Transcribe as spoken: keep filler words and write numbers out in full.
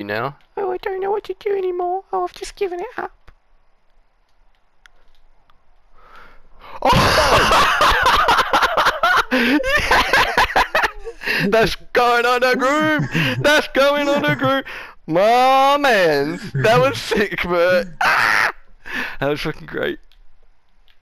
now? Oh, I don't know what to do anymore. Oh, I've just given it up. Oh! Yeah! That's going on a groove! That's going on a groove! My man! That was sick, but... Ah! That was fucking great.